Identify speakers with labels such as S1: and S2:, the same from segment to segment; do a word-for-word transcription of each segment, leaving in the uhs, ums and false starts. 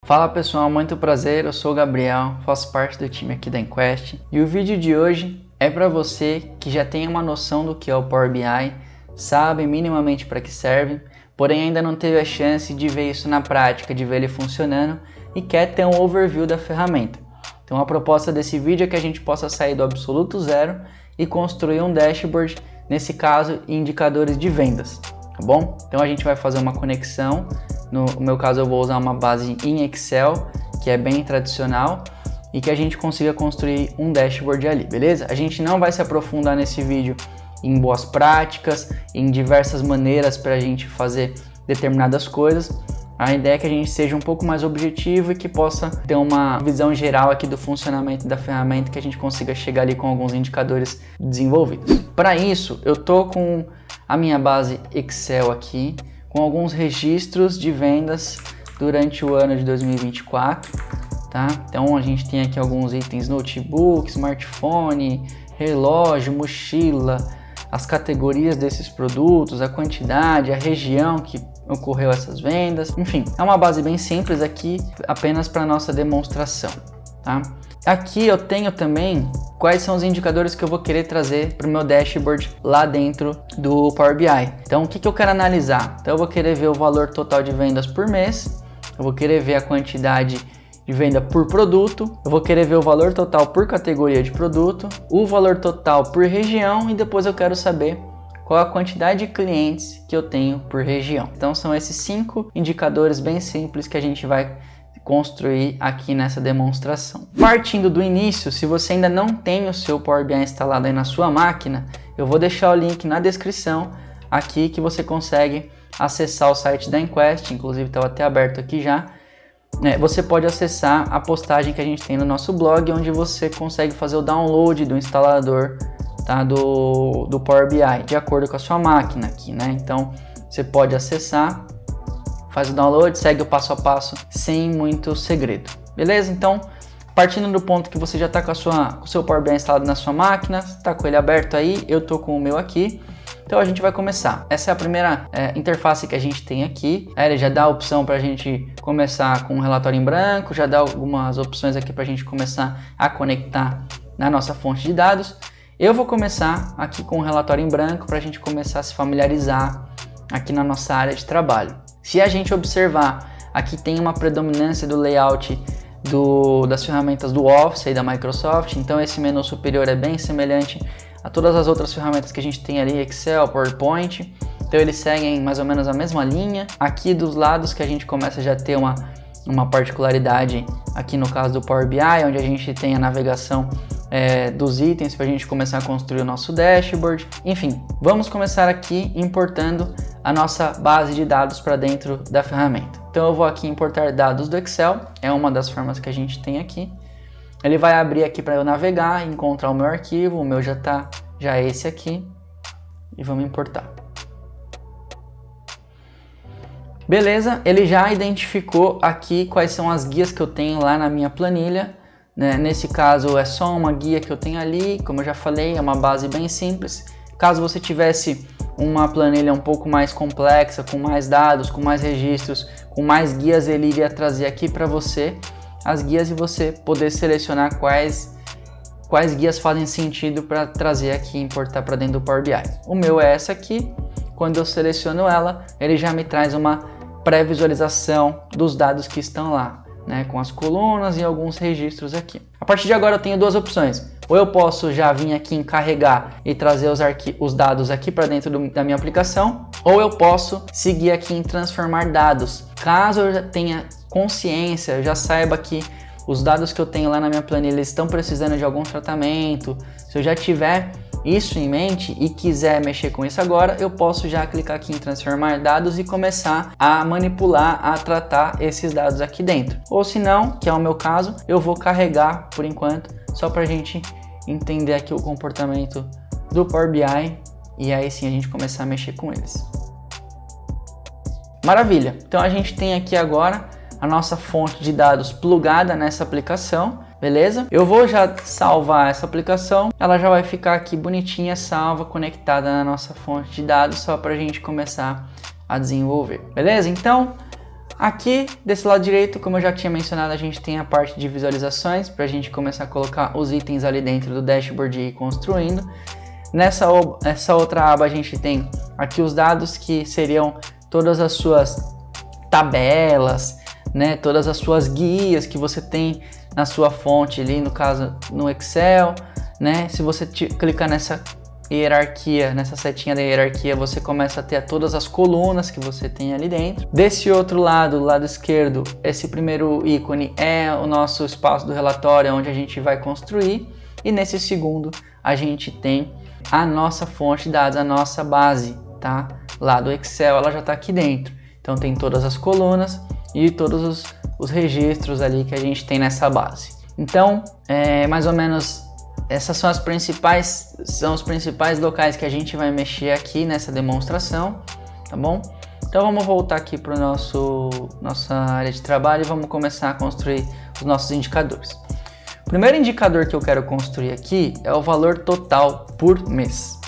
S1: Fala pessoal, muito prazer, eu sou o Gabriel, faço parte do time aqui da Enquest e o vídeo de hoje é para você que já tem uma noção do que é o Power B I, sabe minimamente para que serve, porém ainda não teve a chance de ver isso na prática, de ver ele funcionando e quer ter um overview da ferramenta. Então a proposta desse vídeo é que a gente possa sair do absoluto zero e construir um dashboard, nesse caso indicadores de vendas, tá bom? Então a gente vai fazer uma conexão. No meu caso eu vou usar uma base em Excel, que é bem tradicional, e que a gente consiga construir um dashboard ali, beleza? A gente não vai se aprofundar nesse vídeo em boas práticas, em diversas maneiras para a gente fazer determinadas coisas. A ideia é que a gente seja um pouco mais objetivo e que possa ter uma visão geral aqui do funcionamento da ferramenta, que a gente consiga chegar ali com alguns indicadores desenvolvidos. Para isso, eu tô com a minha base Excel aqui, com alguns registros de vendas durante o ano de dois mil e vinte e quatro, tá? Então a gente tem aqui alguns itens: notebook, smartphone, relógio, mochila, as categorias desses produtos, a quantidade, a região que ocorreu essas vendas, enfim, é uma base bem simples aqui, apenas para nossa demonstração, tá? Aqui eu tenho também quais são os indicadores que eu vou querer trazer para o meu dashboard lá dentro do Power B I. Então o que, que eu quero analisar? Então eu vou querer ver o valor total de vendas por mês, eu vou querer ver a quantidade de venda por produto, eu vou querer ver o valor total por categoria de produto, o valor total por região e depois eu quero saber qual a quantidade de clientes que eu tenho por região. Então são esses cinco indicadores bem simples que a gente vai construir aqui nessa demonstração. Partindo do início, se você ainda não tem o seu Power B I instalado aí na sua máquina, eu vou deixar o link na descrição aqui que você consegue acessar o site da Enquest, inclusive está até aberto aqui já. É, você pode acessar a postagem que a gente tem no nosso blog, onde você consegue fazer o download do instalador, tá, do, do Power B I, de acordo com a sua máquina aqui, né? Então você pode acessar, faz o download, segue o passo a passo sem muito segredo, beleza? Então, partindo do ponto que você já está com, a sua, com o seu Power B I instalado na sua máquina, está com ele aberto aí, eu estou com o meu aqui, então a gente vai começar. Essa é a primeira é, interface que a gente tem aqui, é, ele já dá a opção para a gente começar com um relatório em branco, já dá algumas opções aqui para a gente começar a conectar na nossa fonte de dados. Eu vou começar aqui com um relatório em branco para a gente começar a se familiarizar aqui na nossa área de trabalho. Se a gente observar, aqui tem uma predominância do layout do, das ferramentas do Office e da Microsoft, então esse menu superior é bem semelhante a todas as outras ferramentas que a gente tem ali, Excel, PowerPoint, então eles seguem mais ou menos a mesma linha. Aqui dos lados que a gente começa já a ter uma, uma particularidade, aqui no caso do Power B I, onde a gente tem a navegação É, dos itens para a gente começar a construir o nosso dashboard. Enfim, vamos começar aqui importando a nossa base de dados para dentro da ferramenta. Então eu vou aqui importar dados do Excel, é uma das formas que a gente tem aqui. Ele vai abrir aqui para eu navegar e encontrar o meu arquivo, o meu já tá, já é esse aqui, e vamos importar. Beleza, ele já identificou aqui quais são as guias que eu tenho lá na minha planilha. Nesse caso é só uma guia que eu tenho ali, como eu já falei, é uma base bem simples. Caso você tivesse uma planilha um pouco mais complexa, com mais dados, com mais registros, com mais guias, ele iria trazer aqui para você as guias e você poder selecionar quais, quais guias fazem sentido para trazer aqui e importar para dentro do Power B I. O meu é essa aqui, quando eu seleciono ela, ele já me traz uma pré-visualização dos dados que estão lá, né, com as colunas e alguns registros aqui. A partir de agora eu tenho duas opções: ou eu posso já vir aqui em carregar e trazer os, os dados aqui para dentro do, da minha aplicação, ou eu posso seguir aqui em transformar dados. Caso eu já tenha consciência, eu já saiba que os dados que eu tenho lá na minha planilha estão precisando de algum tratamento, se eu já tiver isso em mente e quiser mexer com isso agora, eu posso já clicar aqui em transformar dados e começar a manipular, a tratar esses dados aqui dentro. Ou se não, que é o meu caso, eu vou carregar por enquanto, só para a gente entender aqui o comportamento do Power B I e aí sim a gente começar a mexer com eles. Maravilha! Então a gente tem aqui agora a nossa fonte de dados plugada nessa aplicação. Beleza? Eu vou já salvar essa aplicação, ela já vai ficar aqui bonitinha, salva, conectada na nossa fonte de dados, só para a gente começar a desenvolver. Beleza? Então, Aqui, desse lado direito, como eu já tinha mencionado, a gente tem a parte de visualizações, para a gente começar a colocar os itens ali dentro do dashboard e ir construindo. Nessa essa outra aba a gente tem aqui os dados, que seriam todas as suas tabelas, né, todas as suas guias que você tem na sua fonte ali, no caso no Excel, né? Se você clicar nessa hierarquia, nessa setinha da hierarquia, você começa a ter todas as colunas que você tem ali dentro. Desse outro lado, do lado esquerdo, esse primeiro ícone é o nosso espaço do relatório, onde a gente vai construir, e nesse segundo a gente tem a nossa fonte de dados, a nossa base, tá? Lá do Excel, ela já está aqui dentro. Então tem todas as colunas e todos os, os registros ali que a gente tem nessa base. Então, é mais ou menos essas são as principais, são os principais locais que a gente vai mexer aqui nessa demonstração, tá bom? Então vamos voltar aqui para nosso nossa área de trabalho e vamos começar a construir os nossos indicadores. O primeiro indicador que eu quero construir aqui é o valor total por mês.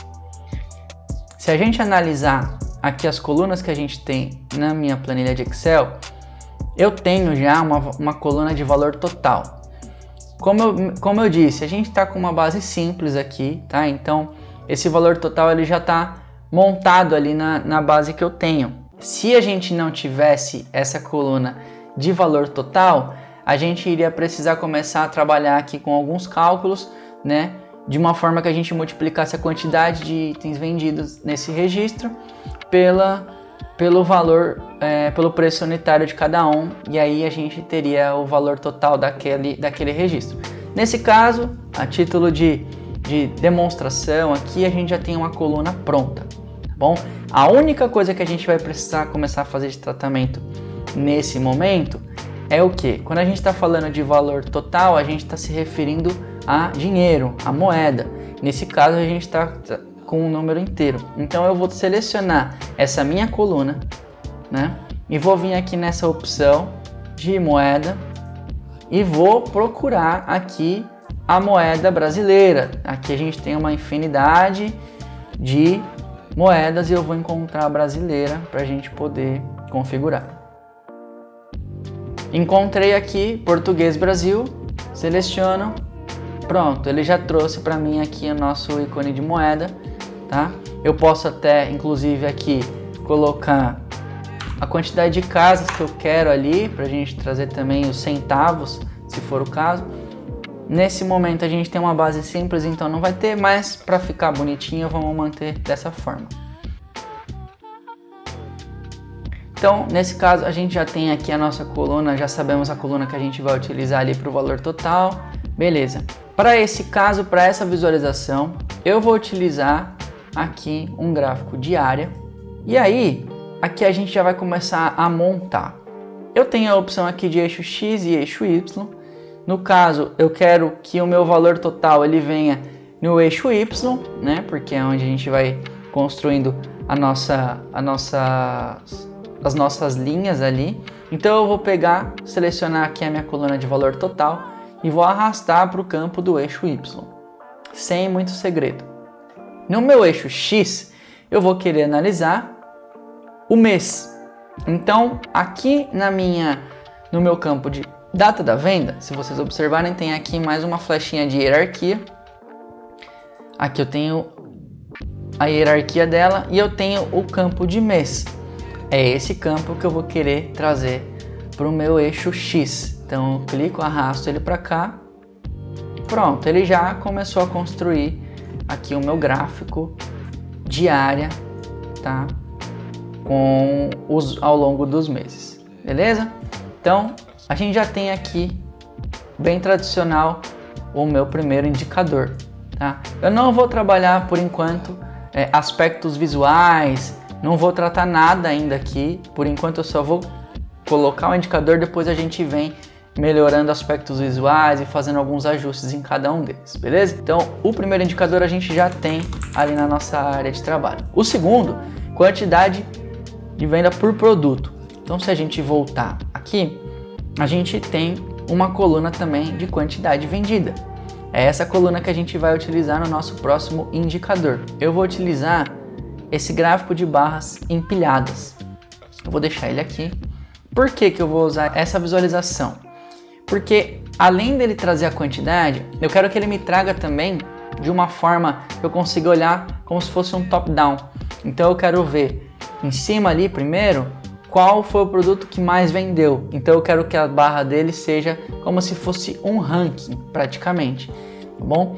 S1: Se a gente analisar aqui as colunas que a gente tem na minha planilha de Excel, eu tenho já uma, uma coluna de valor total. Como eu, como eu disse, a gente está com uma base simples aqui, tá? Então, esse valor total ele já está montado ali na, na base que eu tenho. Se a gente não tivesse essa coluna de valor total, a gente iria precisar começar a trabalhar aqui com alguns cálculos, né? De uma forma que a gente multiplicasse a quantidade de itens vendidos nesse registro pela, pelo valor, é, pelo preço unitário de cada um, e aí a gente teria o valor total daquele, daquele registro. Nesse caso, a título de, de demonstração, aqui a gente já tem uma coluna pronta, tá bom? A única coisa que a gente vai precisar começar a fazer de tratamento nesse momento é o que? Quando a gente está falando de valor total, a gente está se referindo a dinheiro, a moeda. Nesse caso, a gente está com um número inteiro. Então eu vou selecionar essa minha coluna, né? E vou vir aqui nessa opção de moeda e vou procurar aqui a moeda brasileira. Aqui a gente tem uma infinidade de moedas e eu vou encontrar a brasileira para a gente poder configurar. Encontrei aqui Português Brasil, seleciono, pronto, ele já trouxe para mim aqui o nosso ícone de moeda, tá? Eu posso até, inclusive aqui, colocar a quantidade de casas que eu quero ali, para a gente trazer também os centavos, se for o caso. Nesse momento a gente tem uma base simples, então não vai ter, mas para ficar bonitinho vamos manter dessa forma. Então, nesse caso, a gente já tem aqui a nossa coluna, já sabemos a coluna que a gente vai utilizar ali para o valor total, beleza. Para esse caso, para essa visualização, eu vou utilizar aqui um gráfico diária, e aí, aqui a gente já vai começar a montar. Eu tenho a opção aqui de eixo X e eixo Y, no caso, eu quero que o meu valor total ele venha no eixo Y, né, porque é onde a gente vai construindo a nossa, a nossa as nossas linhas ali. Então eu vou pegar, selecionar aqui a minha coluna de valor total e vou arrastar para o campo do eixo Y, sem muito segredo. No meu eixo X, eu vou querer analisar o mês. Então aqui na minha, no meu campo de data da venda, se vocês observarem, tem aqui mais uma flechinha de hierarquia. Aqui eu tenho a hierarquia dela e eu tenho o campo de mês. É esse campo que eu vou querer trazer para o meu eixo X. Então eu clico, arrasto ele para cá. Pronto, ele já começou a construir aqui o meu gráfico diária, tá? Com os ao longo dos meses, beleza? Então a gente já tem aqui bem tradicional o meu primeiro indicador, tá? Eu não vou trabalhar por enquanto é, aspectos visuais. Não vou tratar nada ainda aqui, por enquanto eu só vou colocar o indicador, depois a gente vem melhorando aspectos visuais e fazendo alguns ajustes em cada um deles, beleza? Então, o primeiro indicador a gente já tem ali na nossa área de trabalho. O segundo, quantidade de venda por produto. Então, se a gente voltar aqui, a gente tem uma coluna também de quantidade vendida. É essa coluna que a gente vai utilizar no nosso próximo indicador. Eu vou utilizar esse gráfico de barras empilhadas. Eu vou deixar ele aqui Por que que eu vou usar essa visualização? Porque além dele trazer a quantidade, eu quero que ele me traga também de uma forma que eu consiga olhar como se fosse um top-down. Então eu quero ver em cima ali primeiro qual foi o produto que mais vendeu. Então eu quero que a barra dele seja como se fosse um ranking praticamente, tá bom?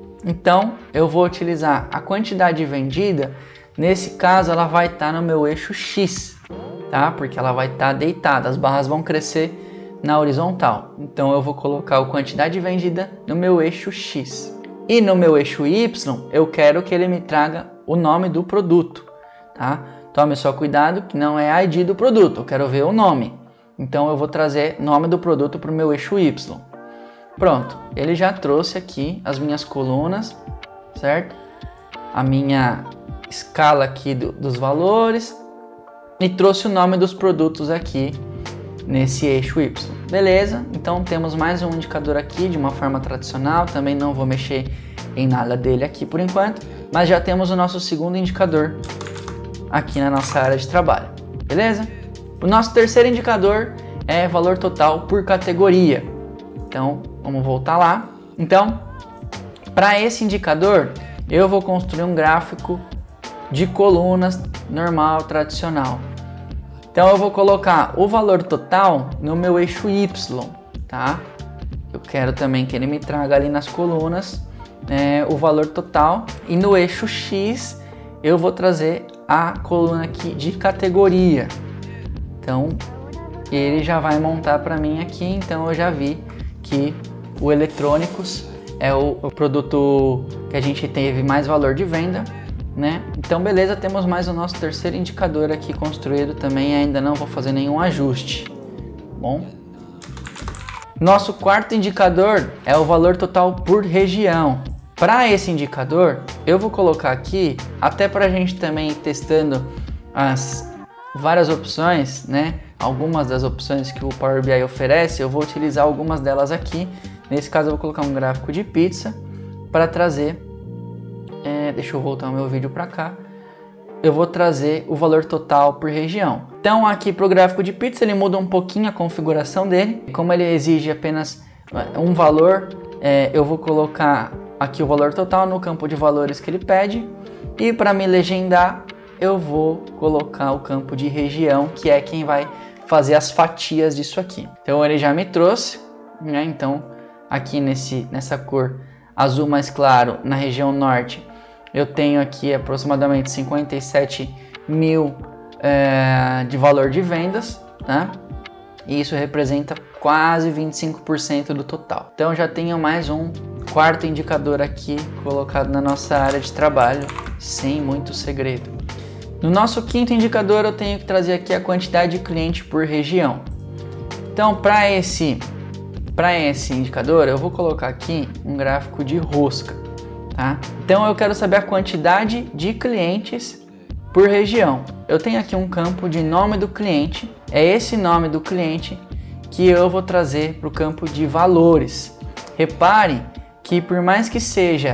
S1: Então eu vou utilizar a quantidade vendida. Nesse caso ela vai estar no meu eixo X, tá? Porque ela vai estar deitada, as barras vão crescer na horizontal. Então eu vou colocar a quantidade vendida no meu eixo X. E no meu eixo Y eu quero que ele me traga o nome do produto, tá? Tome só cuidado que não é I D do produto, eu quero ver o nome. Então eu vou trazer nome do produto para o meu eixo Y. Pronto, ele já trouxe aqui as minhas colunas, certo? A minha escala aqui do, dos valores e trouxe o nome dos produtos aqui nesse eixo Y. Beleza, então temos mais um indicador aqui de uma forma tradicional, também não vou mexer em nada dele aqui por enquanto, mas já temos o nosso segundo indicador aqui na nossa área de trabalho, beleza? O nosso terceiro indicador é valor total por categoria. Então, vamos voltar lá. Então, para esse indicador, eu vou construir um gráfico de colunas normal, tradicional. Então, eu vou colocar o valor total no meu eixo Y, tá? Eu quero também que ele me traga ali nas colunas é, o valor total. E no eixo X, eu vou trazer a coluna aqui de categoria. Então, ele já vai montar para mim aqui. Então, eu já vi que o eletrônicos é o, o produto que a gente teve mais valor de venda, né? Então beleza, temos mais o nosso terceiro indicador aqui construído também, ainda não vou fazer nenhum ajuste, bom? Nosso quarto indicador é o valor total por região. Para esse indicador, eu vou colocar aqui, até para a gente também ir testando as várias opções, né? Algumas das opções que o Power B I oferece, eu vou utilizar algumas delas aqui. Nesse caso eu vou colocar um gráfico de pizza para trazer, é, deixa eu voltar o meu vídeo para cá, eu vou trazer o valor total por região. Então aqui para o gráfico de pizza ele muda um pouquinho a configuração dele, como ele exige apenas um valor, é, eu vou colocar aqui o valor total no campo de valores que ele pede, e para me legendar eu vou colocar o campo de região, que é quem vai fazer as fatias disso aqui. Então ele já me trouxe, né? Então aqui nesse, nessa cor azul mais claro, na região norte, eu tenho aqui aproximadamente cinquenta e sete mil é, de valor de vendas, né? E isso representa quase vinte e cinco por cento do total. Então já tenho mais um quarto indicador aqui colocado na nossa área de trabalho, sem muito segredo. No nosso quinto indicador eu tenho que trazer aqui a quantidade de cliente por região. Então para esse, para esse indicador eu vou colocar aqui um gráfico de rosca, tá? Então eu quero saber a quantidade de clientes por região. Eu tenho aqui um campo de nome do cliente, é esse nome do cliente que eu vou trazer para o campo de valores. Repare que por mais que seja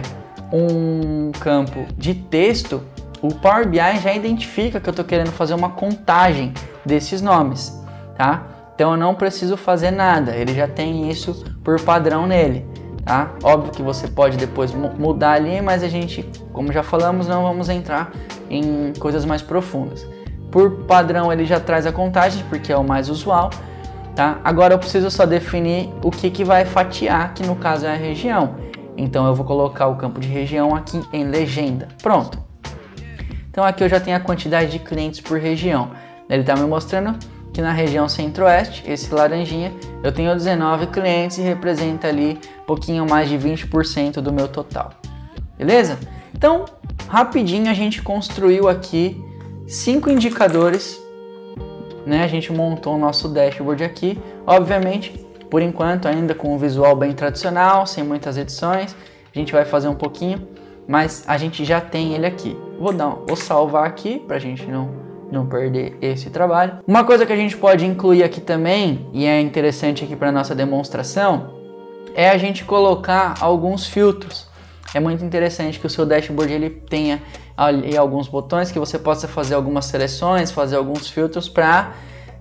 S1: um campo de texto, o Power B I já identifica que eu estou querendo fazer uma contagem desses nomes, tá? Então eu não preciso fazer nada, ele já tem isso por padrão nele, tá? Óbvio que você pode depois mudar ali, mas a gente, como já falamos, não vamos entrar em coisas mais profundas. Por padrão ele já traz a contagem, porque é o mais usual, tá? Agora eu preciso só definir o que, que vai fatiar, que no caso é a região. Então eu vou colocar o campo de região aqui em legenda. Pronto. Então aqui eu já tenho a quantidade de clientes por região. Ele está me mostrando que na região centro-oeste, esse laranjinha, eu tenho dezenove clientes e representa ali um pouquinho mais de vinte por cento do meu total. Beleza? Então, rapidinho a gente construiu aqui cinco indicadores, né? A gente montou o nosso dashboard aqui, obviamente, por enquanto ainda com um visual bem tradicional, sem muitas edições. A gente vai fazer um pouquinho, mas a gente já tem ele aqui. Vou, dar, vou salvar aqui para a gente não, não perder esse trabalho. Uma coisa que a gente pode incluir aqui também, e é interessante aqui para nossa demonstração, é a gente colocar alguns filtros. É muito interessante que o seu dashboard ele tenha ali alguns botões que você possa fazer algumas seleções, fazer alguns filtros para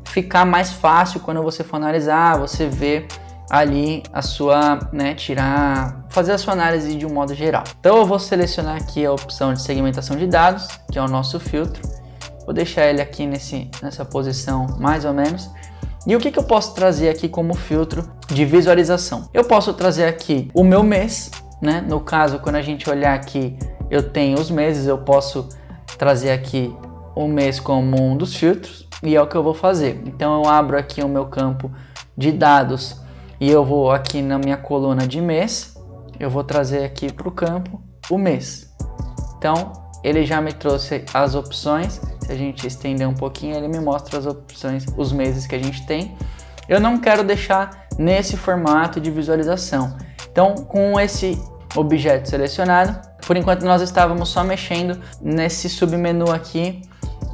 S1: ficar mais fácil quando você for analisar, você ver ali a sua, né, tirar, fazer a sua análise de um modo geral. Então eu vou selecionar aqui a opção de segmentação de dados, que é o nosso filtro. Vou deixar ele aqui nesse, nessa posição mais ou menos. E o que, que eu posso trazer aqui como filtro de visualização? Eu posso trazer aqui o meu mês, né? No caso, quando a gente olhar aqui, eu tenho os meses, eu posso trazer aqui o mês como um dos filtros, e é o que eu vou fazer. Então eu abro aqui o meu campo de dados e eu vou aqui na minha coluna de mês, eu vou trazer aqui para o campo o mês. Então ele já me trouxe as opções. Se a gente estender um pouquinho, ele me mostra as opções, os meses que a gente tem. Eu não quero deixar nesse formato de visualização. Então, com esse objeto selecionado, por enquanto nós estávamos só mexendo nesse submenu aqui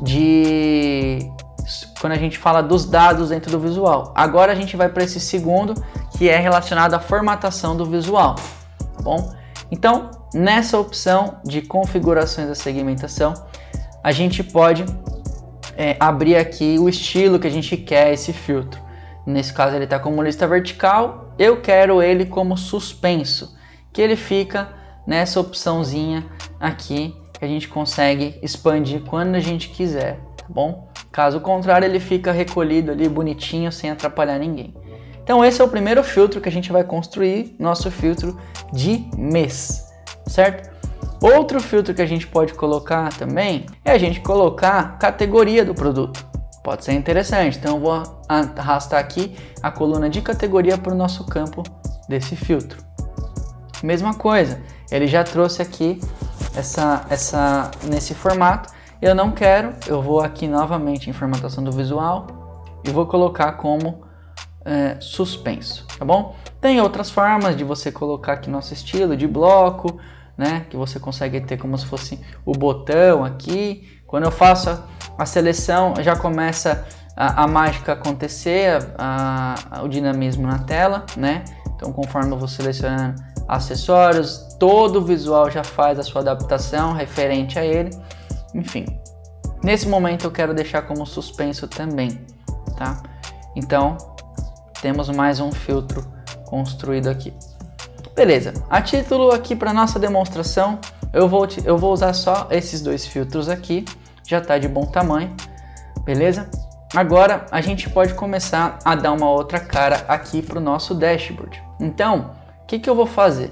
S1: de quando a gente fala dos dados dentro do visual. Agora a gente vai para esse segundo, que é relacionado à formatação do visual, tá bom? Então, nessa opção de configurações da segmentação, a gente pode é, abrir aqui o estilo que a gente quer esse filtro. Nesse caso ele está como lista vertical, eu quero ele como suspenso, que ele fica nessa opçãozinha aqui, que a gente consegue expandir quando a gente quiser, tá bom? Caso contrário, ele fica recolhido ali bonitinho, sem atrapalhar ninguém. Então esse é o primeiro filtro que a gente vai construir, nosso filtro de mês, certo? Outro filtro que a gente pode colocar também é a gente colocar a categoria do produto. Pode ser interessante, então eu vou arrastar aqui a coluna de categoria para o nosso campo desse filtro. Mesma coisa, ele já trouxe aqui essa, essa, nesse formato. Eu não quero, eu vou aqui novamente em formatação do visual e vou colocar como é, suspenso, tá bom? Tem outras formas de você colocar aqui nosso estilo de bloco, né, que você consegue ter como se fosse o botão aqui. Quando eu faço a, a seleção, já começa a, a mágica acontecer, a, a, o dinamismo na tela, né? Então, conforme eu vou selecionando acessórios, todo o visual já faz a sua adaptação referente a ele. Enfim, nesse momento eu quero deixar como suspenso também, tá? Então, temos mais um filtro construído aqui. Beleza, a título aqui para nossa demonstração, eu vou, eu vou usar só esses dois filtros aqui, já está de bom tamanho, beleza? Agora a gente pode começar a dar uma outra cara aqui para o nosso dashboard. Então, o que, que eu vou fazer?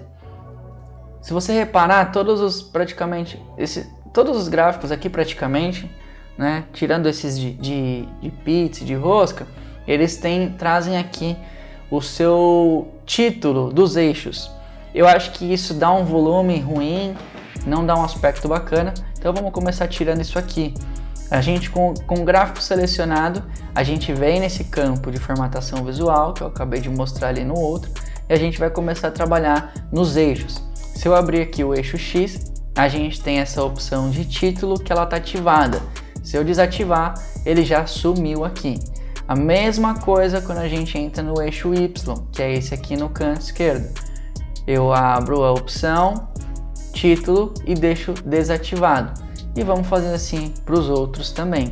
S1: Se você reparar, todos os praticamente, esse, todos os gráficos aqui praticamente, né, tirando esses de, de, de pizza, de rosca, eles têm, trazem aqui o seu título dos eixos. Eu acho que isso dá um volume ruim, não dá um aspecto bacana, então vamos começar tirando isso aqui. A gente com, com o gráfico selecionado, a gente vem nesse campo de formatação visual, que eu acabei de mostrar ali no outro, e a gente vai começar a trabalhar nos eixos. Se eu abrir aqui o eixo X, a gente tem essa opção de título que ela está ativada. Se eu desativar, ele já sumiu aqui. A mesma coisa quando a gente entra no eixo Y, que é esse aqui no canto esquerdo. Eu abro a opção, título e deixo desativado. E vamos fazer assim para os outros também.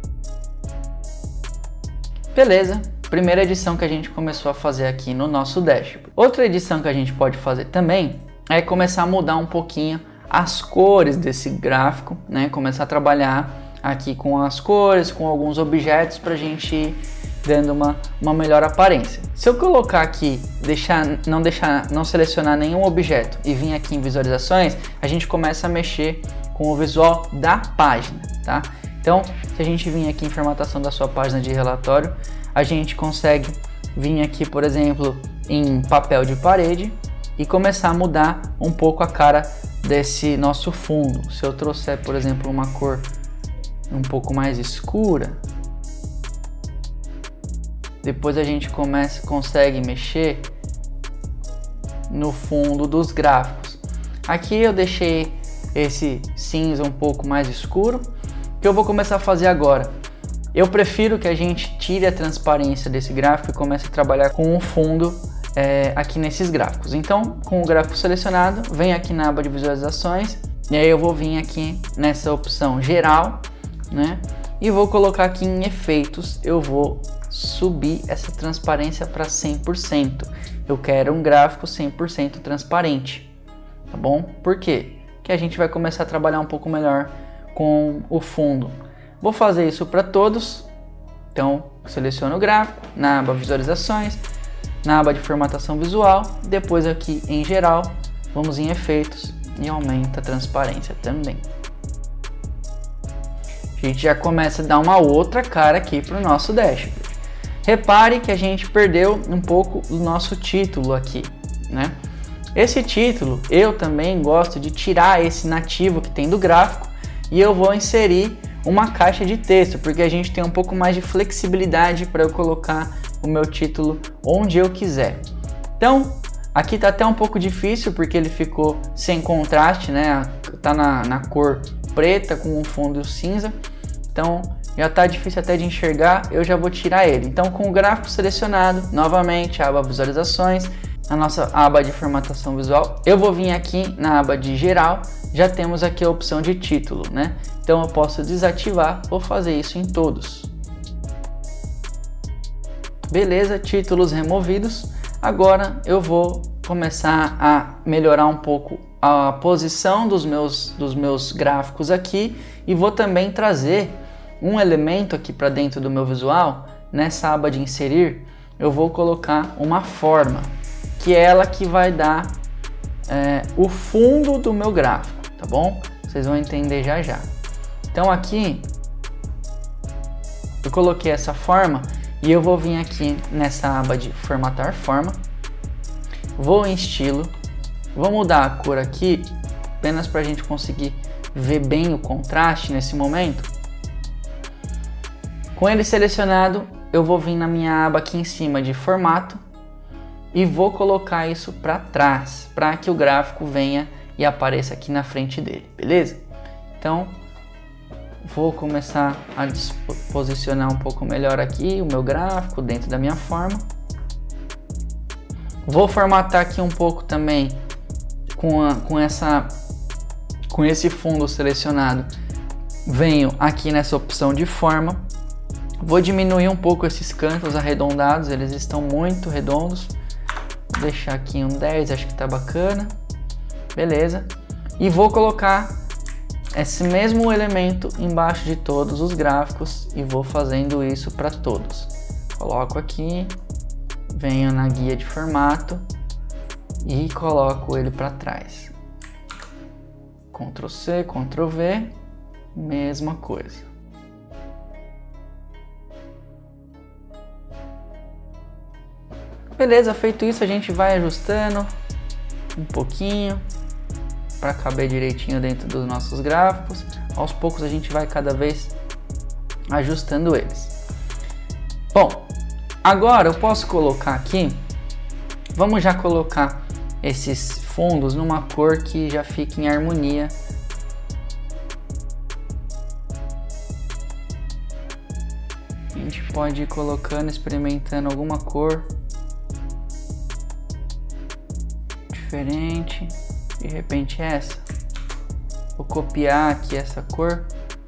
S1: Beleza, primeira edição que a gente começou a fazer aqui no nosso dashboard. Outra edição que a gente pode fazer também é começar a mudar um pouquinho as cores desse gráfico, né? Começar a trabalhar aqui com as cores, com alguns objetos para a gente ir dando uma, uma melhor aparência. Se eu colocar aqui, deixar, não, deixar, não selecionar nenhum objeto e vir aqui em visualizações, a gente começa a mexer com o visual da página, tá? Então, se a gente vir aqui em formatação da sua página de relatório, a gente consegue vir aqui, por exemplo, em papel de parede e começar a mudar um pouco a cara desse nosso fundo. Se eu trouxer, por exemplo, uma cor um pouco mais escura, depois a gente começa, consegue mexer no fundo dos gráficos. Aqui eu deixei esse cinza um pouco mais escuro. O que eu vou começar a fazer agora? Eu prefiro que a gente tire a transparência desse gráfico e comece a trabalhar com o fundo é, aqui nesses gráficos. Então, com o gráfico selecionado, vem aqui na aba de visualizações e aí eu vou vir aqui nessa opção geral, né? E vou colocar aqui em efeitos, eu vou subir essa transparência para cem por cento. Eu quero um gráfico cem por cento transparente, tá bom? Por quê? Que a gente vai começar a trabalhar um pouco melhor com o fundo. Vou fazer isso para todos. Então, seleciono o gráfico, na aba visualizações, na aba de formatação visual, depois aqui em geral, vamos em efeitos e aumenta a transparência também. A gente já começa a dar uma outra cara aqui para o nosso dashboard. Repare que a gente perdeu um pouco do nosso título aqui, né? Esse título eu também gosto de tirar esse nativo que tem do gráfico e eu vou inserir uma caixa de texto, porque a gente tem um pouco mais de flexibilidade para eu colocar o meu título onde eu quiser. Então, aqui tá até um pouco difícil porque ele ficou sem contraste, né? Tá na, na cor preta com um fundo cinza, então já tá difícil até de enxergar, eu já vou tirar ele. Então, com o gráfico selecionado, novamente a aba visualizações, a nossa aba de formatação visual, eu vou vir aqui na aba de geral, já temos aqui a opção de título, né? Então eu posso desativar, vou fazer isso em todos. Beleza, títulos removidos. Agora eu vou começar a melhorar um pouco a posição dos meus, dos meus gráficos aqui e vou também trazer um elemento aqui para dentro do meu visual. Nessa aba de inserir, eu vou colocar uma forma, que é ela que vai dar é, o fundo do meu gráfico, tá bom? Vocês vão entender já já. Então aqui eu coloquei essa forma e eu vou vir aqui nessa aba de formatar forma, vou em estilo, vou mudar a cor aqui apenas para a gente conseguir ver bem o contraste nesse momento. Com ele selecionado, eu vou vir na minha aba aqui em cima de formato e vou colocar isso para trás, para que o gráfico venha e apareça aqui na frente dele, beleza? Então, vou começar a posicionar um pouco melhor aqui o meu gráfico dentro da minha forma. Vou formatar aqui um pouco também com, a, com, essa, com esse fundo selecionado. Venho aqui nessa opção de forma. Vou diminuir um pouco esses cantos arredondados, eles estão muito redondos. Vou deixar aqui um dez, acho que tá bacana. Beleza. E vou colocar esse mesmo elemento embaixo de todos os gráficos e vou fazendo isso para todos. Coloco aqui, venho na guia de formato e coloco ele para trás. control C, control V, mesma coisa. Beleza, feito isso a gente vai ajustando um pouquinho para caber direitinho dentro dos nossos gráficos. Aos poucos a gente vai cada vez ajustando eles. Bom, agora eu posso colocar aqui, vamos já colocar esses fundos numa cor que já fique em harmonia. A gente pode ir colocando, experimentando alguma cor diferente, de repente essa. Vou copiar aqui essa cor,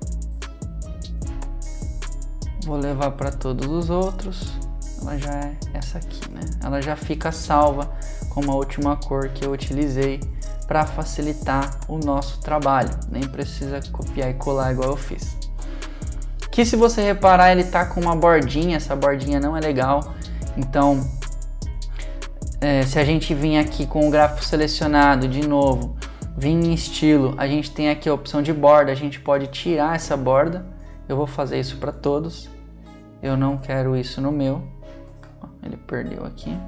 S1: vou levar para todos os outros. Ela já é essa aqui, né? Ela já fica salva como a última cor que eu utilizei para facilitar o nosso trabalho. Nem precisa copiar e colar igual eu fiz. Que se você reparar, ele tá com uma bordinha, essa bordinha não é legal. Então, é, se a gente vir aqui com o gráfico selecionado de novo, vir em estilo, a gente tem aqui a opção de borda, a gente pode tirar essa borda. Eu vou fazer isso para todos. Eu não quero isso no meu. Ele perdeu aqui.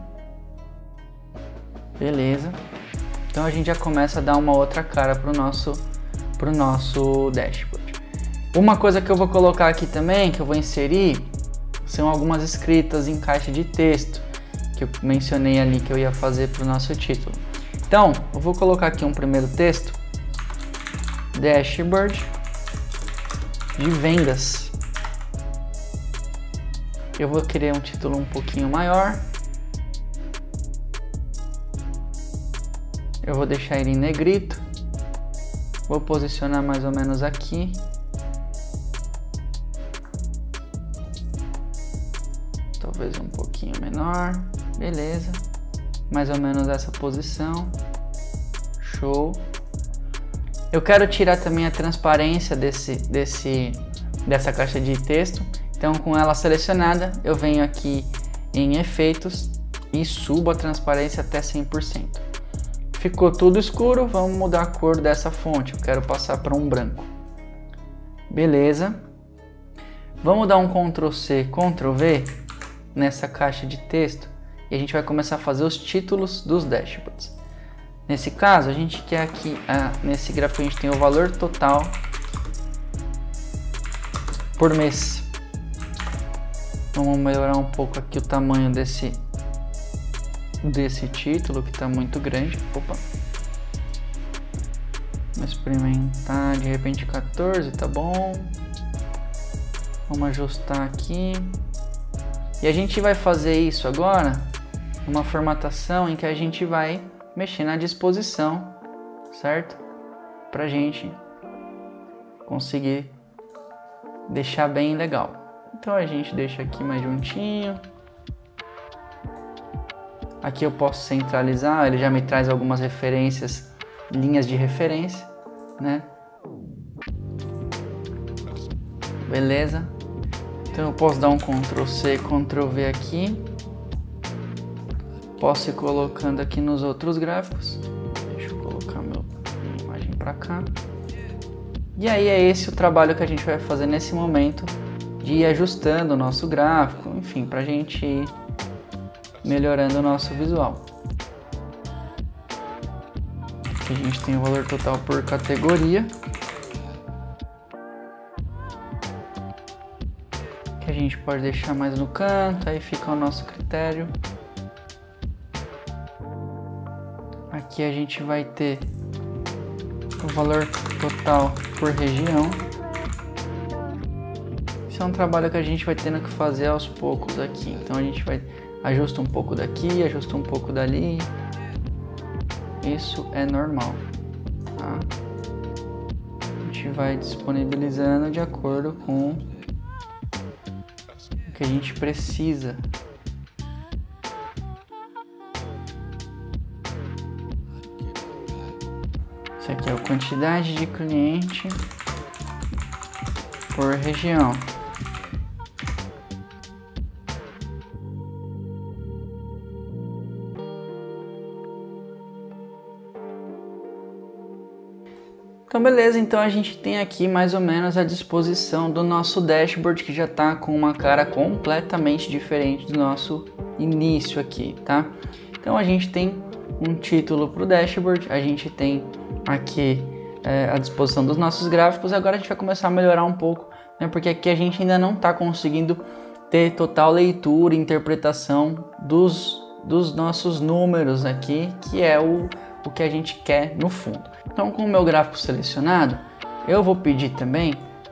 S1: Beleza. Então a gente já começa a dar uma outra cara para o nosso, pro nosso dashboard. Uma coisa que eu vou colocar aqui também, que eu vou inserir, são algumas escritas em caixa de texto, que eu mencionei ali que eu ia fazer para o nosso título. Então, eu vou colocar aqui um primeiro texto, dashboard de vendas. Eu vou querer um título um pouquinho maior. Eu vou deixar ele em negrito. Vou posicionar mais ou menos aqui. talvez um pouquinho menor, beleza, mais ou menos essa posição, show. Eu quero tirar também a transparência desse, desse, dessa caixa de texto, então com ela selecionada eu venho aqui em efeitos e subo a transparência até cem por cento. Ficou tudo escuro, vamos mudar a cor dessa fonte, eu quero passar para um branco. Beleza. Vamos dar um control C, control V nessa caixa de texto e a gente vai começar a fazer os títulos dos dashboards. Nesse caso, a gente quer aqui, ah, nesse gráfico a gente tem o valor total por mês. Vamos melhorar um pouco aqui o tamanho desse, desse título que está muito grande. Opa. Vamos experimentar de repente quatorze, tá bom? Vamos ajustar aqui. E a gente vai fazer isso agora, uma formatação em que a gente vai mexer na disposição, certo? Pra gente conseguir deixar bem legal. Então a gente deixa aqui mais juntinho. Aqui eu posso centralizar, ele já me traz algumas referências, linhas de referência, né? Beleza? Então eu posso dar um control C, control V aqui. Posso ir colocando aqui nos outros gráficos. Deixa eu colocar meu, minha imagem para cá. E aí é esse o trabalho que a gente vai fazer nesse momento, de ir ajustando o nosso gráfico, enfim, para a gente ir melhorando o nosso visual. Aqui a gente tem o valor total por categoria. Que a gente pode deixar mais no canto, aí fica o nosso critério. Aqui a gente vai ter o valor total por região. Isso é um trabalho que a gente vai tendo que fazer aos poucos aqui. Então a gente vai ajusta um pouco daqui, ajusta um pouco dali. Isso é normal, tá? A gente vai disponibilizando de acordo com o que a gente precisa. Isso aqui é a quantidade de cliente por região. Então beleza, então a gente tem aqui mais ou menos a disposição do nosso dashboard, que já está com uma cara completamente diferente do nosso início aqui, tá? Então a gente tem um título para o dashboard, a gente tem aqui é, a disposição dos nossos gráficos. Agora a gente vai começar a melhorar um pouco, né? Porque aqui a gente ainda não está conseguindo ter total leitura e interpretação dos, dos nossos números aqui, que é o, o que a gente quer no fundo. Então, com o meu gráfico selecionado, eu vou pedir também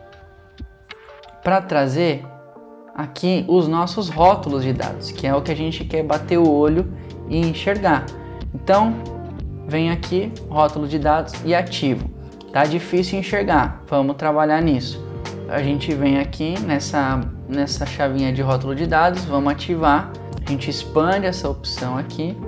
S1: para trazer aqui os nossos rótulos de dados, que é o que a gente quer bater o olho e enxergar. Então, vem aqui, rótulo de dados e ativo. Tá difícil enxergar, vamos trabalhar nisso. A gente vem aqui nessa, nessa chavinha de rótulo de dados, vamos ativar, a gente expande essa opção aqui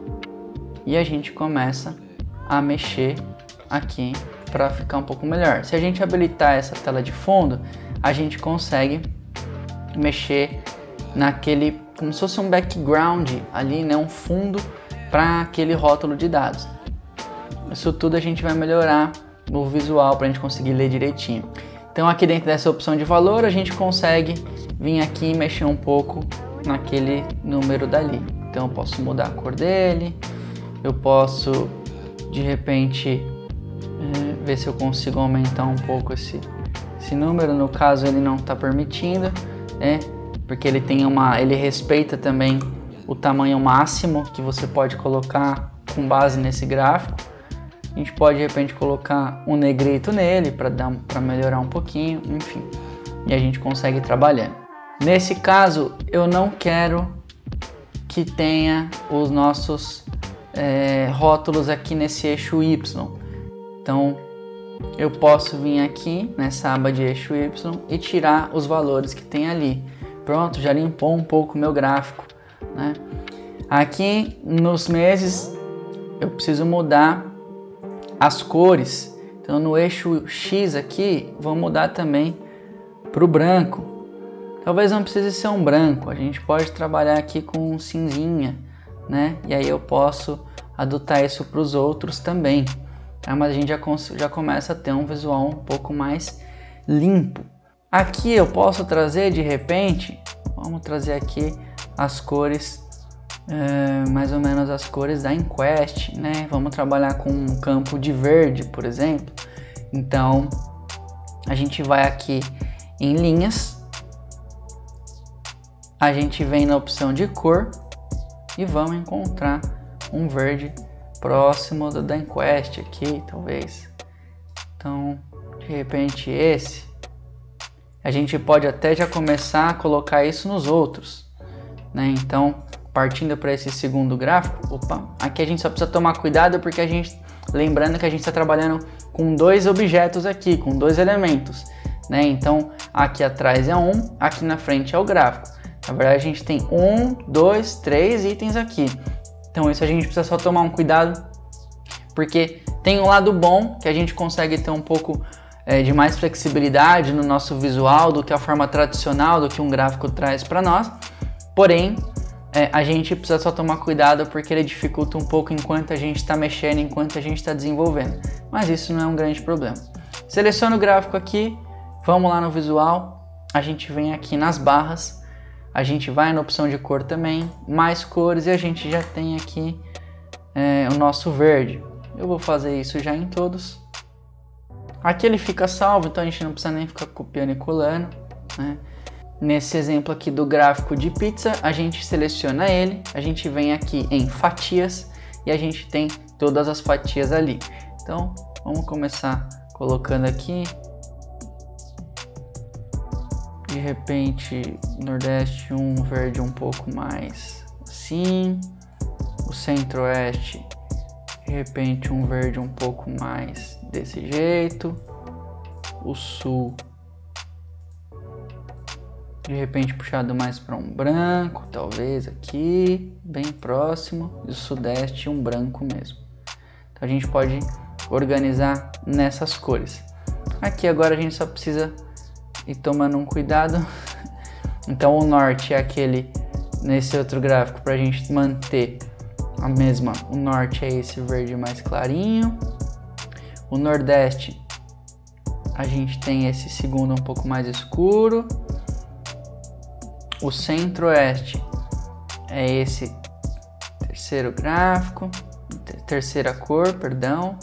S1: e a gente começa a mexer aqui para ficar um pouco melhor. Se a gente habilitar essa tela de fundo, a gente consegue mexer naquele, como se fosse um background ali, né, um fundo para aquele rótulo de dados. Isso tudo a gente vai melhorar o visual para a gente conseguir ler direitinho. Então aqui dentro dessa opção de valor a gente consegue vir aqui e mexer um pouco naquele número dali. Então eu posso mudar a cor dele, eu posso de repente é, ver se eu consigo aumentar um pouco esse, esse número. No caso ele não está permitindo, né? Porque ele tem uma, ele respeita também o tamanho máximo que você pode colocar com base nesse gráfico. A gente pode de repente colocar um negrito nele para dar para melhorar um pouquinho, enfim, e a gente consegue trabalhando. Nesse caso eu não quero que tenha os nossos é, rótulos aqui nesse eixo Y. Então eu posso vir aqui nessa aba de eixo Y e tirar os valores que tem ali, Pronto, já limpou um pouco o meu gráfico, né? Aqui nos meses eu preciso mudar as cores. Então no eixo X aqui, vou mudar também para o branco. Talvez não precise ser um branco, a gente pode trabalhar aqui com um cinzinha, né? E aí eu posso adotar isso para os outros também. Tá? Mas a gente já, já começa a ter um visual um pouco mais limpo. Aqui eu posso trazer de repente, vamos trazer aqui as cores, é, mais ou menos as cores da Enquest, né? Vamos trabalhar com um campo de verde, por exemplo. Então a gente vai aqui em linhas, a gente vem na opção de cor e vamos encontrar um verde próximo do da Enquest aqui, talvez. Então, de repente esse, a gente pode até já começar a colocar isso nos outros, né? Então, partindo para esse segundo gráfico, opa, aqui a gente só precisa tomar cuidado porque a gente, lembrando que a gente está trabalhando com dois objetos aqui, com dois elementos, né? Então, aqui atrás é um, aqui na frente é o gráfico. Na verdade, a gente tem um, dois, três itens aqui. Então, isso a gente precisa só tomar um cuidado, porque tem um lado bom, que a gente consegue ter um pouco é, de mais flexibilidade no nosso visual do que a forma tradicional do que um gráfico traz para nós. Porém, é, a gente precisa só tomar cuidado porque ele dificulta um pouco enquanto a gente está mexendo, enquanto a gente está desenvolvendo. Mas isso não é um grande problema. Seleciona o gráfico aqui, vamos lá no visual, a gente vem aqui nas barras, a gente vai na opção de cor também, mais cores, e a gente já tem aqui é, o nosso verde. Eu vou fazer isso já em todos. Aqui ele fica salvo, então a gente não precisa nem ficar copiando e colando, né? Nesse exemplo aqui do gráfico de pizza, a gente seleciona ele, a gente vem aqui em fatias e a gente tem todas as fatias ali. Então, vamos começar colocando aqui. De repente, Nordeste um verde um pouco mais assim. O Centro-Oeste, de repente um verde um pouco mais desse jeito. O Sul, de repente puxado mais para um branco, talvez aqui, bem próximo. E o Sudeste um branco mesmo. Então a gente pode organizar nessas cores. Aqui agora a gente só precisa ir tomando um cuidado. Então o Norte é aquele, nesse outro gráfico, para a gente manter a mesma. O Norte é esse verde mais clarinho. O Nordeste a gente tem esse segundo um pouco mais escuro. O Centro-Oeste é esse terceiro gráfico, terceira cor, perdão.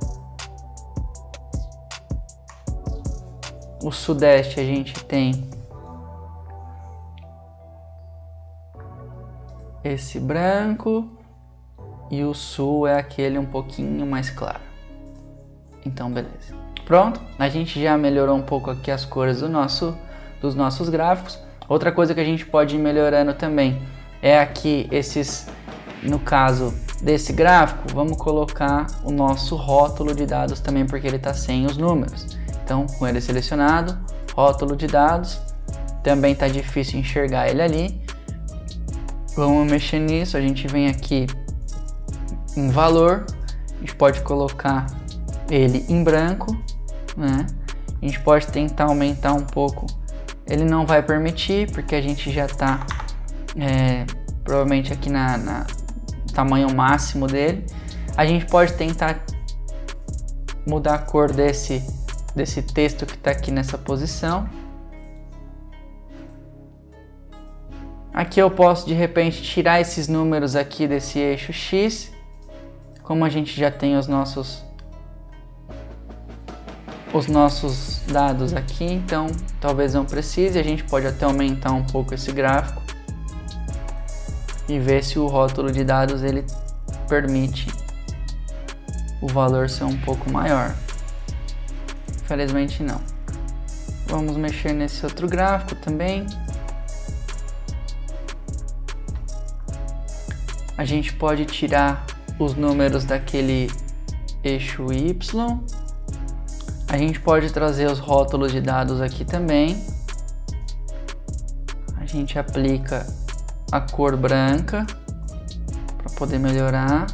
S1: O Sudeste a gente tem esse branco e o Sul é aquele um pouquinho mais claro. Então, beleza. Pronto, a gente já melhorou um pouco aqui as cores do nosso, dos nossos gráficos. Outra coisa que a gente pode ir melhorando também é aqui esses, no caso desse gráfico, vamos colocar o nosso rótulo de dados também, porque ele está sem os números. Então, com ele selecionado, rótulo de dados, também está difícil enxergar ele ali. Vamos mexer nisso, a gente vem aqui em valor, a gente pode colocar ele em branco, né? A gente pode tentar aumentar um pouco. Ele não vai permitir, porque a gente já está é, provavelmente aqui na, na tamanho máximo dele. A gente pode tentar mudar a cor desse, desse texto que está aqui nessa posição. Aqui eu posso de repente tirar esses números aqui desse eixo X. Como a gente já tem os nossos os nossos dados aqui, então talvez não precise. A gente pode até aumentar um pouco esse gráfico e ver se o rótulo de dados ele permite o valor ser um pouco maior. Infelizmente não. Vamos mexer nesse outro gráfico também. A gente pode tirar os números daquele eixo Y. A gente pode trazer os rótulos de dados aqui também. A gente aplica a cor branca para poder melhorar.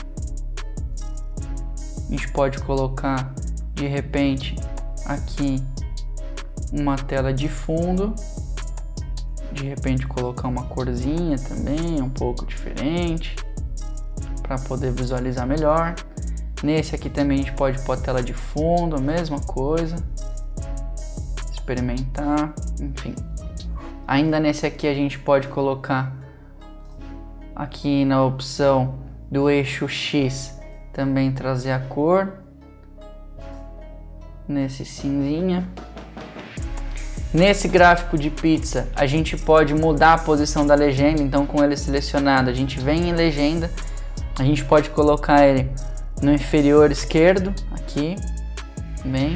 S1: A gente pode colocar de repente aqui uma tela de fundo, de repente colocar uma corzinha também um pouco diferente para poder visualizar melhor. Nesse aqui também a gente pode pôr a tela de fundo, a mesma coisa, experimentar, enfim. Ainda nesse aqui a gente pode colocar aqui na opção do eixo X também trazer a cor nesse cinzinha. Nesse gráfico de pizza a gente pode mudar a posição da legenda, então com ele selecionado a gente vem em legenda, a gente pode colocar ele no inferior esquerdo aqui, bem.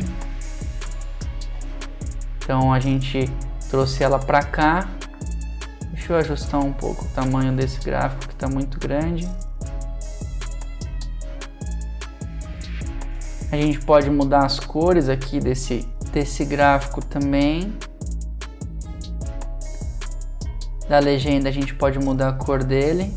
S1: Então a gente trouxe ela para cá. Deixa eu ajustar um pouco o tamanho desse gráfico que está muito grande. A gente pode mudar as cores aqui desse, desse gráfico também. Da legenda a gente pode mudar a cor dele.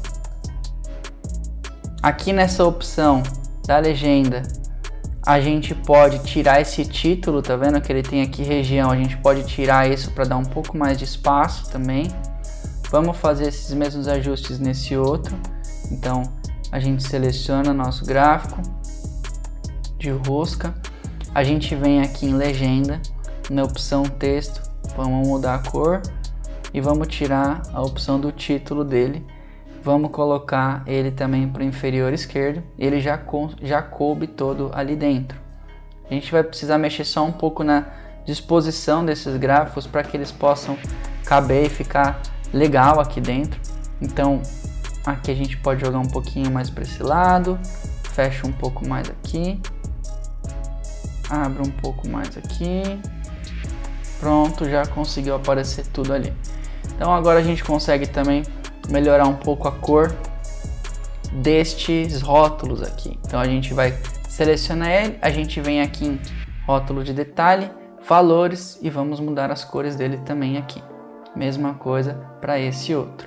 S1: Aqui nessa opção da legenda a gente pode tirar esse título, tá vendo que ele tem aqui região, a gente pode tirar isso para dar um pouco mais de espaço também. Vamos fazer esses mesmos ajustes nesse outro. Então a gente seleciona nosso gráfico de rosca, a gente vem aqui em legenda, na opção texto, vamos mudar a cor e vamos tirar a opção do título dele. Vamos colocar ele também para o inferior esquerdo, ele já, já coube todo ali dentro. A gente vai precisar mexer só um pouco na disposição desses gráficos para que eles possam caber e ficar legal aqui dentro. Então aqui a gente pode jogar um pouquinho mais para esse lado, fecha um pouco mais aqui, abre um pouco mais aqui, pronto, já conseguiu aparecer tudo ali. Então agora a gente consegue também melhorar um pouco a cor destes rótulos aqui. Então a gente vai selecionar ele, a gente vem aqui em rótulo de detalhe, valores e vamos mudar as cores dele também aqui. Mesma coisa para esse outro.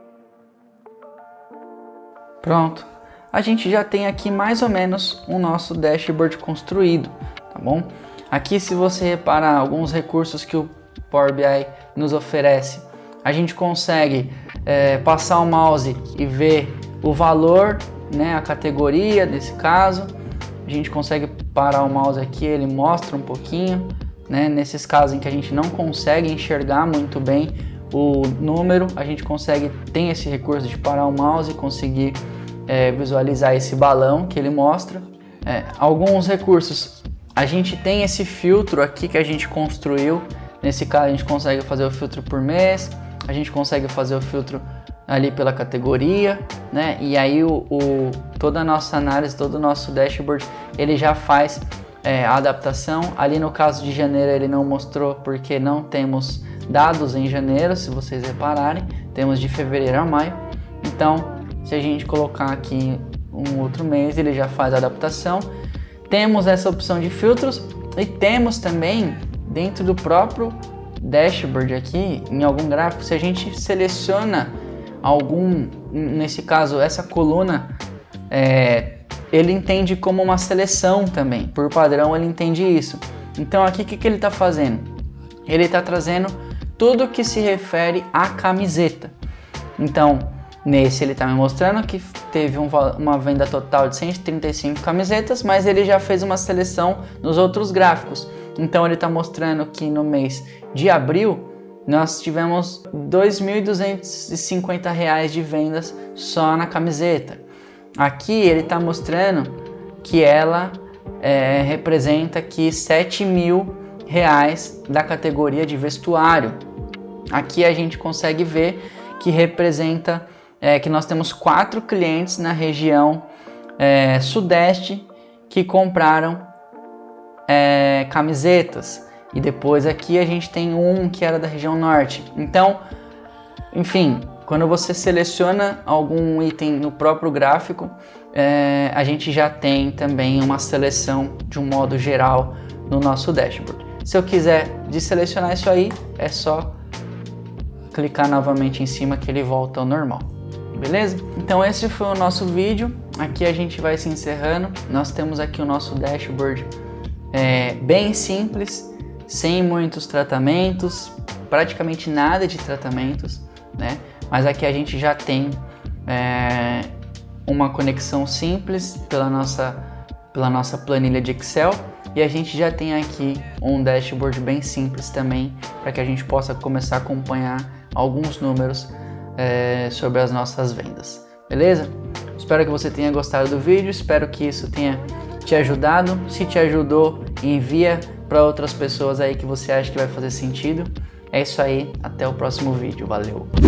S1: Pronto, a gente já tem aqui mais ou menos o nosso dashboard construído, tá bom? Aqui, se você reparar alguns recursos que o Power B I nos oferece, a gente consegue é, passar o mouse e ver o valor, né, a categoria desse caso. A gente consegue parar o mouse aqui, ele mostra um pouquinho, né, nesses casos em que a gente não consegue enxergar muito bem o número, a gente consegue, tem esse recurso de parar o mouse e conseguir é, visualizar esse balão que ele mostra. É, alguns recursos, a gente tem esse filtro aqui que a gente construiu. Nesse caso a gente consegue fazer o filtro por mês, a gente consegue fazer o filtro ali pela categoria, né? E aí o, o, toda a nossa análise, todo o nosso dashboard, ele já faz é, a adaptação. Ali no caso de janeiro ele não mostrou porque não temos dados em janeiro, se vocês repararem, temos de fevereiro a maio. Então, se a gente colocar aqui um outro mês, ele já faz a adaptação. Temos essa opção de filtros e temos também dentro do próprio dashboard aqui, em algum gráfico, se a gente seleciona algum, nesse caso essa coluna, é, ele entende como uma seleção também, por padrão ele entende isso. Então aqui o que, que ele está fazendo? Ele está trazendo tudo que se refere à camiseta. Então nesse ele está me mostrando que teve um, uma venda total de cento e trinta e cinco camisetas, mas ele já fez uma seleção nos outros gráficos. Então ele está mostrando que no mês de abril nós tivemos dois mil duzentos e cinquenta reais de vendas só na camiseta. Aqui ele está mostrando que ela é, representa aqui sete mil reais da categoria de vestuário. Aqui a gente consegue ver que representa é, que nós temos quatro clientes na região é, sudeste que compraram É, camisetas, e depois aqui a gente tem um que era da região norte. Então, enfim, quando você seleciona algum item no próprio gráfico, é, a gente já tem também uma seleção de um modo geral no nosso dashboard. Se eu quiser desselecionar isso aí, é só clicar novamente em cima que ele volta ao normal. Beleza? Então esse foi o nosso vídeo. Aqui a gente vai se encerrando. Nós temos aqui o nosso dashboard é, bem simples, sem muitos tratamentos, praticamente nada de tratamentos, né? Mas aqui a gente já tem é, uma conexão simples pela nossa, pela nossa planilha de Excel, e a gente já tem aqui um dashboard bem simples também, para que a gente possa começar a acompanhar alguns números é, sobre as nossas vendas. Beleza? Espero que você tenha gostado do vídeo, espero que isso tenha te ajudado. Se te ajudou, envia para outras pessoas aí que você acha que vai fazer sentido. É isso aí, até o próximo vídeo, valeu!